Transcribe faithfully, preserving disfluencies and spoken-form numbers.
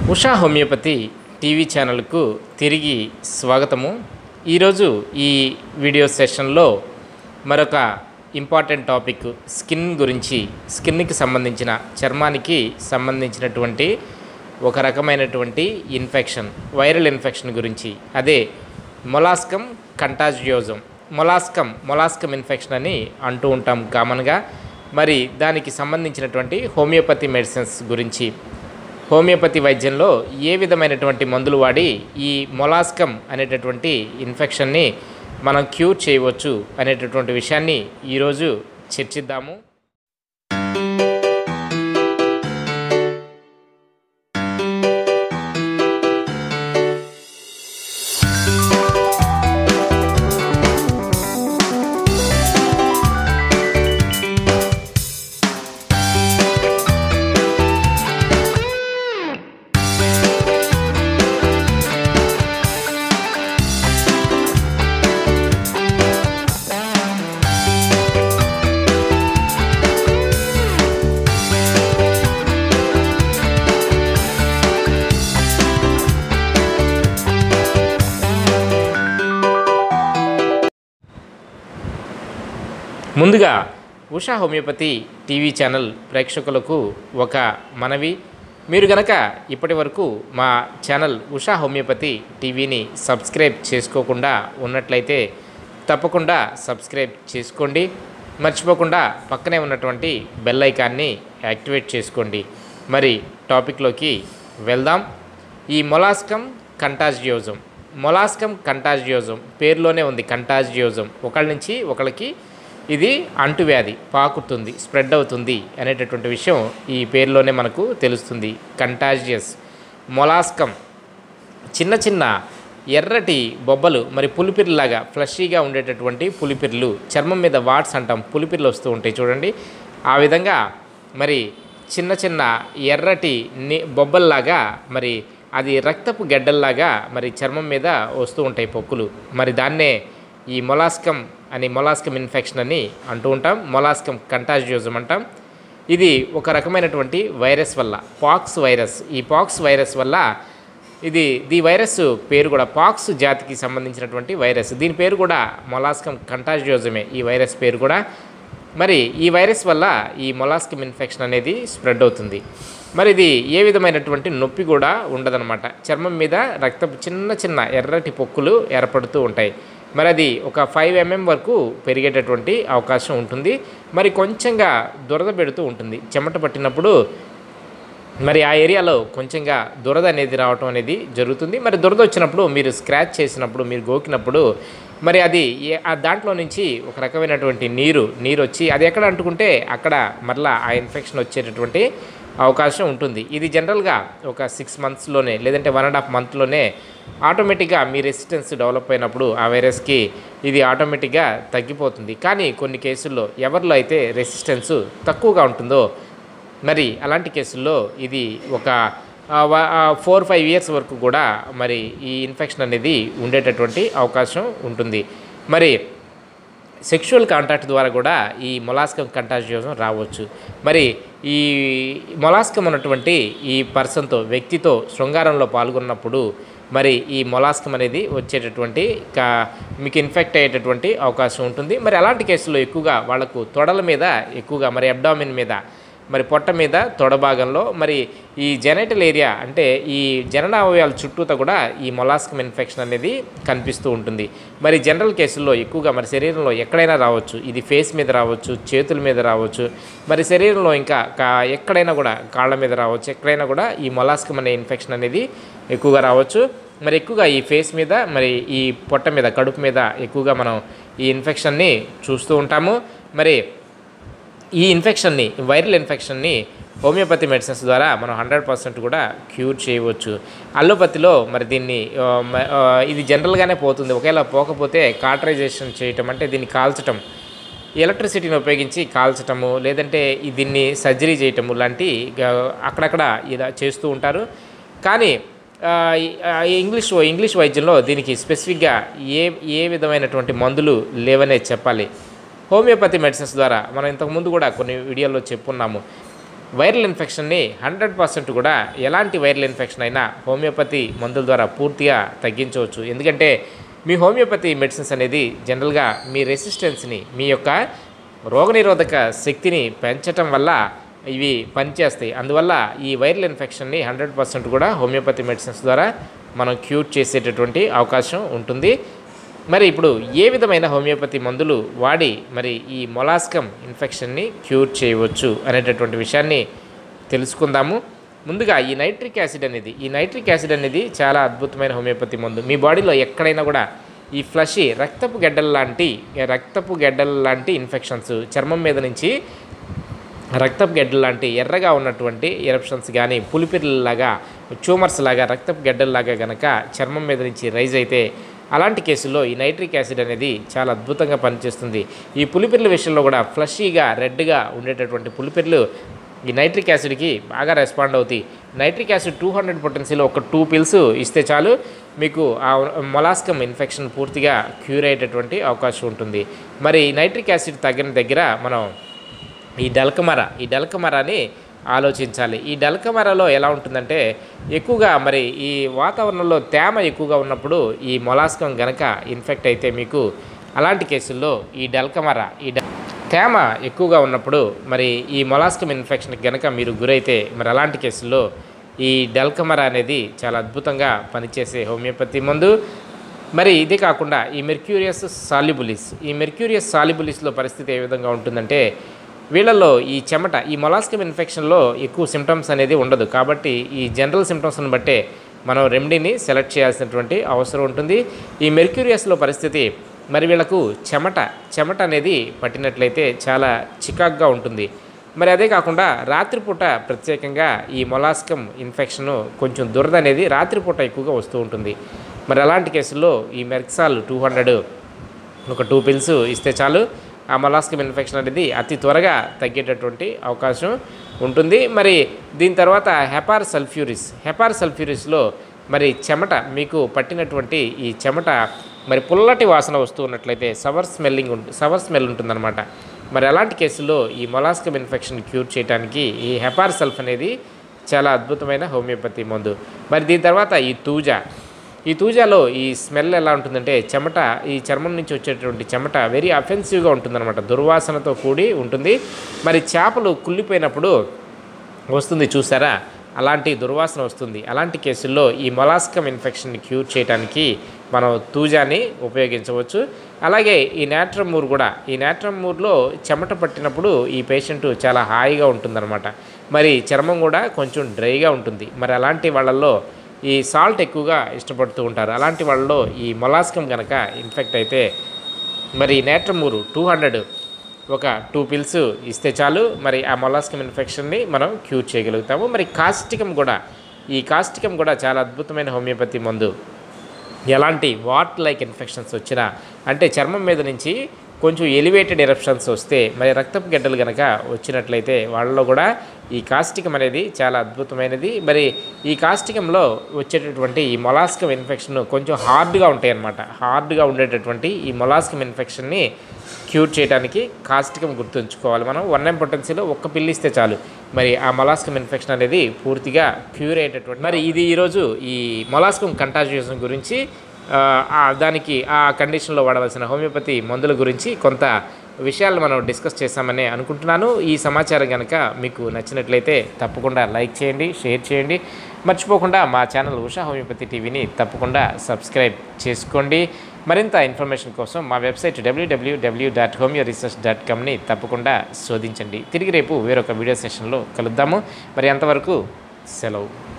Usha homeopathy TV ఛానల్కు తిరిగి స్వాగతము. ఈరోజు ఈ వీడియో సెషన్లో మరొక ఇంపార్టెంట్ టాపిక్ స్కిన్ గురించి, స్కిన్కి సంబంధించిన, చర్మానికి సంబంధించినటువంటి ఒక రకమైనటువంటి ఇన్ఫెక్షన్, వైరల్ ఇన్ఫెక్షన్ గురించి, అదే molluscum contagiosum. Molluscum molluscum infection అని అంటూ ఉంటాం కామన్గా. మరి దానికి సంబంధించినటువంటి హోమియోపతి మెడిసిన్స్ గురించి, హోమియోపతి వైద్యంలో ఏ విధమైనటువంటి మందులు వాడి ఈ మొలాస్కం అనేటటువంటి ఇన్ఫెక్షన్ని మనం క్యూర్ చేయవచ్చు అనేటటువంటి విషయాన్ని ఈరోజు చర్చిద్దాము. ముందుగా ఉషా హోమియోపతి టీవీ ఛానల్ ప్రేక్షకులకు ఒక మనవి. మీరు గనక ఇప్పటి వరకు మా ఛానల్ ఉషా హోమియోపతి టీవీని సబ్స్క్రైబ్ చేసుకోకుండా ఉన్నట్లయితే తప్పకుండా సబ్స్క్రైబ్ చేసుకోండి. మర్చిపోకుండా పక్కనే ఉన్నటువంటి బెల్ ఐకాన్ని యాక్టివేట్ చేసుకోండి. మరి టాపిక్లోకి వెళ్దాం. ఈ మొలాస్కం కంటాజియోజం, మొలాస్కం కంటాజియోజం పేరులోనే ఉంది కంటాజియోజం. ఒకళ్ళ నుంచి ఒకళ్ళకి ఇది అంటువ్యాధి, పాకుతుంది, స్ప్రెడ్ అవుతుంది అనేటటువంటి విషయం ఈ పేరులోనే మనకు తెలుస్తుంది. కంటాజియస్ మొలాస్కం చిన్న చిన్న ఎర్రటి బొబ్బలు, మరి పులిపిర్లాగా ఫ్లషీగా ఉండేటటువంటి పులిపిర్లు, చర్మం మీద వాట్స్ అంటాం, పులిపిర్లు వస్తూ ఉంటాయి చూడండి. ఆ విధంగా మరి చిన్న చిన్న ఎర్రటి బొబ్బల్లాగా, మరి అది రక్తపు గడ్డల్లాగా మరి చర్మం మీద వస్తూ ఉంటాయి పొక్కులు. మరి దాన్నే ఈ మొలాస్కం అని, మొలాస్కం ఇన్ఫెక్షన్ అని అంటూ ఉంటాం. మొలాస్కం కంటాజియోజం అంటాం. ఇది ఒక రకమైనటువంటి వైరస్ వల్ల, పాక్స్ వైరస్. ఈ పాక్స్ వైరస్ వల్ల ఇది దీ వైరస్ పేరు కూడా పాక్స్ జాతికి సంబంధించినటువంటి వైరస్. దీని పేరు కూడా మొలాస్కం కంటాజియోజమే, ఈ వైరస్ పేరు కూడా. మరి ఈ వైరస్ వల్ల ఈ మొలాస్కం ఇన్ఫెక్షన్ అనేది స్ప్రెడ్ అవుతుంది. మరి ఇది ఏ విధమైనటువంటి నొప్పి కూడా ఉండదన్నమాట. చర్మం మీద రక్తపు చిన్న చిన్న ఎర్రటి పొక్కులు ఏర్పడుతూ ఉంటాయి. మరి అది ఒక ఫైవ్ ఎంఎం వరకు పెరిగేటటువంటి అవకాశం ఉంటుంది. మరి కొంచెంగా దురద పెడుతూ ఉంటుంది. చెమట పట్టినప్పుడు మరి ఆ ఏరియాలో కొంచెంగా దురద అనేది రావటం అనేది జరుగుతుంది. మరి దురద వచ్చినప్పుడు, మీరు స్క్రాచ్ చేసినప్పుడు, మీరు గోకినప్పుడు మరి అది ఆ దాంట్లో నుంచి ఒక రకమైనటువంటి నీరు నీరు వచ్చి అది ఎక్కడ అంటుకుంటే అక్కడ మరలా ఆ ఇన్ఫెక్షన్ వచ్చేటటువంటి అవకాశం ఉంటుంది. ఇది జనరల్గా ఒక సిక్స్ మంత్స్లోనే లేదంటే వన్ అండ్ హాఫ్ మంత్లోనే ఆటోమేటిక్గా మీ రెసిస్టెన్స్ డెవలప్ అయినప్పుడు ఆ వైరస్కి ఇది ఆటోమేటిక్గా తగ్గిపోతుంది. కానీ కొన్ని కేసుల్లో ఎవరిలో అయితే రెసిస్టెన్స్ తక్కువగా ఉంటుందో మరి అలాంటి కేసుల్లో ఇది ఒక ఫోర్ ఫైవ్ ఇయర్స్ వరకు కూడా మరి ఈ ఇన్ఫెక్షన్ అనేది ఉండేటటువంటి అవకాశం ఉంటుంది. మరి సెక్షువల్ కాంటాక్ట్ ద్వారా కూడా ఈ మొలాస్కం కంటాజియోజం రావచ్చు. మరి ఈ మొలాస్కం ఉన్నటువంటి ఈ పర్సన్తో, వ్యక్తితో శృంగారంలో పాల్గొన్నప్పుడు మరి ఈ మొలాస్కం అనేది వచ్చేటటువంటి మీకు ఇన్ఫెక్ట్ అయ్యేటటువంటి అవకాశం ఉంటుంది. మరి అలాంటి కేసుల్లో ఎక్కువగా వాళ్లకు తొడల మీద ఎక్కువగా, మరి అబ్డామిన్ మీద, మరి పొట్ట మీద, తొడ భాగంలో, మరి ఈ జెనైటల్ ఏరియా అంటే ఈ జననావయవాల చుట్టూతో కూడా ఈ మొలాస్కం ఇన్ఫెక్షన్ అనేది కనిపిస్తూ ఉంటుంది. మరి జనరల్ కేసుల్లో ఎక్కువగా మరి శరీరంలో ఎక్కడైనా రావచ్చు. ఇది ఫేస్ మీద రావచ్చు, చేతుల మీద రావచ్చు, మరి శరీరంలో ఇంకా ఎక్కడైనా కూడా కాళ్ళ మీద రావచ్చు. ఎక్కడైనా కూడా ఈ మొలాస్కం అనే ఇన్ఫెక్షన్ అనేది ఎక్కువగా రావచ్చు. మరి ఎక్కువగా ఈ ఫేస్ మీద, మరి ఈ పొట్ట మీద, కడుపు మీద ఎక్కువగా మనం ఈ ఇన్ఫెక్షన్ని చూస్తూ ఉంటాము. మరి ఈ ఇన్ఫెక్షన్ని, వైరల్ ఇన్ఫెక్షన్ని హోమియోపతి మెడిసిన్స్ ద్వారా మనం హండ్రెడ్ పర్సెంట్ కూడా క్యూర్ చేయవచ్చు. అల్లోపతిలో మరి దీన్ని ఇది జనరల్గానే పోతుంది. ఒకవేళ పోకపోతే కాటరైజేషన్ చేయటం, అంటే దీన్ని కాల్చటం, ఎలక్ట్రిసిటీని ఉపయోగించి కాల్చటము, లేదంటే దీన్ని సర్జరీ చేయటము లాంటి అక్కడక్కడ ఇలా చేస్తూ ఉంటారు. కానీ ఇంగ్లీష్ ఇంగ్లీష్ వైద్యంలో దీనికి స్పెసిఫిక్గా ఏ ఏ విధమైనటువంటి మందులు లేవనే చెప్పాలి. హోమియోపతి మెడిసిన్స్ ద్వారా మనం ఇంతకుముందు కూడా కొన్ని వీడియోల్లో చెప్పున్నాము. వైరల్ ఇన్ఫెక్షన్ని హండ్రెడ్ పర్సెంట్ కూడా ఎలాంటి వైరల్ ఇన్ఫెక్షన్ అయినా హోమియోపతి మందుల ద్వారా పూర్తిగా తగ్గించవచ్చు. ఎందుకంటే మీ హోమియోపతి మెడిసిన్స్ అనేది జనరల్గా మీ రెసిస్టెన్స్ని, మీ యొక్క రోగనిరోధక శక్తిని పెంచటం వల్ల ఇవి పనిచేస్తాయి. అందువల్ల ఈ వైరల్ ఇన్ఫెక్షన్ని హండ్రెడ్ పర్సెంట్ కూడా హోమియోపతి మెడిసిన్స్ ద్వారా మనం క్యూర్ చేసేటటువంటి అవకాశం ఉంటుంది. మరి ఇప్పుడు ఏ విధమైన హోమియోపతి మందులు వాడి మరి ఈ మొలాస్కమ్ ఇన్ఫెక్షన్ని క్యూర్ చేయవచ్చు అనేటటువంటి విషయాన్ని తెలుసుకుందాము. ముందుగా ఈ నైట్రిక్ యాసిడ్ అనేది ఈ నైట్రిక్ యాసిడ్ అనేది చాలా అద్భుతమైన హోమియోపతి మందు. మీ బాడీలో ఎక్కడైనా కూడా ఈ ఫ్లషీ రక్తపు గడ్డల లాంటి రక్తపు గడ్డల లాంటి ఇన్ఫెక్షన్స్, చర్మం మీద నుంచి రక్తపు గడ్డలు లాంటి ఎర్రగా ఉన్నటువంటి ఎరప్షన్స్ కానీ, పులిపిర్లలాగా, ట్యూమర్స్ లాగా రక్తపు గడ్డల్లాగా కనుక చర్మం మీద నుంచి రైజ్ అయితే అలాంటి కేసుల్లో ఈ నైట్రిక్ యాసిడ్ అనేది చాలా అద్భుతంగా పనిచేస్తుంది. ఈ పులిపిర్ల విషయంలో కూడా ఫ్లషీగా రెడ్గా ఉండేటటువంటి పులిపిర్లు ఈ నైట్రిక్ యాసిడ్కి బాగా రెస్పాండ్ అవుతాయి. నైట్రిక్ యాసిడ్ టూ హండ్రెడ్ పొటెన్సీలో ఒక టూ పిల్స్ ఇస్తే చాలు మీకు ఆ మొలాస్కమ్ ఇన్ఫెక్షన్ పూర్తిగా క్యూర్ అయ్యేటటువంటి అవకాశం ఉంటుంది. మరి నైట్రిక్ యాసిడ్ తగ్గిన దగ్గర మనం ఈ డల్కమరా ఈ డల్కమరాని ఆలోచించాలి. ఈ డల్కమరాలో ఎలా ఉంటుందంటే ఎక్కువగా మరి ఈ వాతావరణంలో తేమ ఎక్కువగా ఉన్నప్పుడు ఈ మొలాస్కం గనక ఇన్ఫెక్ట్ అయితే మీకు అలాంటి కేసుల్లో ఈ డల్కమరా ఈ తేమ ఎక్కువగా ఉన్నప్పుడు మరి ఈ మొలాస్కం ఇన్ఫెక్షన్కి గనక మీరు గురైతే మరి అలాంటి కేసుల్లో ఈ డల్కమరా అనేది చాలా అద్భుతంగా పనిచేసే హోమియోపతి మందు. మరి ఇదే కాకుండా ఈ మెర్క్యూరియస్ సాల్యుబులిస్ ఈ మెర్క్యూరియస్ సాల్యుబులిస్లో పరిస్థితి ఏ విధంగా ఉంటుందంటే వీళ్ళల్లో ఈ చెమట ఈ మొలాస్కమ్ ఇన్ఫెక్షన్లో ఎక్కువ సిమ్టమ్స్ అనేది ఉండదు. కాబట్టి ఈ జనరల్ సిమ్టమ్స్ని బట్టే మనం రెమెడీని సెలెక్ట్ చేయాల్సినటువంటి అవసరం ఉంటుంది. ఈ మెర్క్యూరియస్లో పరిస్థితి మరి వీళ్ళకు చెమట చెమట అనేది పట్టినట్లయితే చాలా చికాక్గా ఉంటుంది. మరి అదే కాకుండా రాత్రిపూట ప్రత్యేకంగా ఈ మొలాస్కమ్ ఇన్ఫెక్షన్ కొంచెం దురద అనేది రాత్రిపూట ఎక్కువగా వస్తూ ఉంటుంది. మరి అలాంటి కేసుల్లో ఈ మెర్క్సాల్ టూ హండ్రెడ్ ఒక టూ పిల్స్ ఇస్తే చాలు ఆ మొలాస్కమ్ ఇన్ఫెక్షన్ అనేది అతి త్వరగా తగ్గేటటువంటి అవకాశం ఉంటుంది. మరి దీని తర్వాత హెపార్ సల్ఫ్యూరిస్ హెపార్ సల్ఫ్యూరిస్లో మరి చెమట మీకు పట్టినటువంటి ఈ చెమట మరి పుల్లటి వాసన వస్తూ ఉన్నట్లయితే సవర్ స్మెల్లింగ్ ఉంటుంది సవర్ స్మెల్ ఉంటుందన్నమాట. మరి అలాంటి కేసుల్లో ఈ మొలాస్కమ్ ఇన్ఫెక్షన్ క్యూర్ చేయడానికి ఈ హెపార్ సల్ఫ్ అనేది చాలా అద్భుతమైన హోమియోపతి మందు. మరి దీని తర్వాత ఈ తూజా ఈ తూజాలో ఈ స్మెల్ ఎలా ఉంటుందంటే చెమట ఈ చర్మం నుంచి వచ్చేటువంటి చెమట వెరీ అఫెన్సివ్గా ఉంటుందన్నమాట, దుర్వాసనతో కూడి ఉంటుంది. మరి చేపలు కుళ్ళిపోయినప్పుడు వస్తుంది చూసారా, అలాంటి దుర్వాసన వస్తుంది. అలాంటి కేసుల్లో ఈ మొలాస్కమ్ ఇన్ఫెక్షన్ని క్యూర్ చేయడానికి మనం తూజాని ఉపయోగించవచ్చు. అలాగే ఈ నాట్రమూర్ కూడా ఈ నాట్రమూర్లో చెమట పట్టినప్పుడు ఈ పేషెంట్ చాలా హాయిగా ఉంటుందన్నమాట. మరి చర్మం కూడా కొంచెం డ్రైగా ఉంటుంది. మరి అలాంటి వాళ్ళల్లో ఈ సాల్ట్ ఎక్కువగా ఇష్టపడుతూ ఉంటారు. అలాంటి వాళ్ళలో ఈ మొలాస్కమ్ కనుక ఇన్ఫెక్ట్ అయితే మరి నాట్రమూరు టూ హండ్రెడ్ ఒక టూ పిల్స్ ఇస్తే చాలు మరి ఆ మొలాస్కమ్ ఇన్ఫెక్షన్ని మనం క్యూర్ చేయగలుగుతాము. మరి కాస్టికం కూడా ఈ కాస్టికం కూడా చాలా అద్భుతమైన హోమియోపతి మందు. ఎలాంటి వాట్ లైక్ ఇన్ఫెక్షన్స్ వచ్చినా అంటే చర్మం మీద నుంచి కొంచెం ఎలివేటెడ్ ఎరప్షన్స్ వస్తే మరి రక్తపు గడ్డలు కనుక వచ్చినట్లయితే వాళ్ళలో కూడా ఈ కాస్టికం అనేది చాలా అద్భుతమైనది. మరి ఈ కాస్టికంలో వచ్చేటటువంటి ఈ మొలాస్కమ్ ఇన్ఫెక్షన్ కొంచెం హార్డ్గా ఉంటాయి అన్నమాట. హార్డ్గా ఉండేటటువంటి ఈ మొలాస్కమ్ ఇన్ఫెక్షన్ని క్యూర్ చేయడానికి కాస్టికం గుర్తుంచుకోవాలి. మనం వన్ ఎం పొటెన్సీలో ఒక్క పిల్లి ఇస్తే చాలు మరి ఆ మొలాస్కమ్ ఇన్ఫెక్షన్ అనేది పూర్తిగా క్యూర్ అయ్యేటటువంటి. మరి ఇది ఈరోజు ఈ మొలాస్కమ్ కంటాజియేషన్ గురించి దానికి ఆ కండిషన్లో వాడవలసిన హోమియోపతి మందుల గురించి కొంత విషయాలు మనం డిస్కస్ చేస్తామని అనుకుంటున్నాను. ఈ సమాచారం కనుక మీకు నచ్చినట్లయితే తప్పకుండా లైక్ చేయండి, షేర్ చేయండి. మర్చిపోకుండా మా ఛానల్ ఉషా హోమియోపతి టీవీని తప్పకుండా సబ్స్క్రైబ్ చేసుకోండి. మరింత ఇన్ఫర్మేషన్ కోసం మా website W W W dot homeo research dot కామ్ని తప్పకుండా శోధించండి. తిరిగి రేపు వేరొక వీడియో సెషన్లో కలుద్దాము. మరి అంతవరకు సెలవు.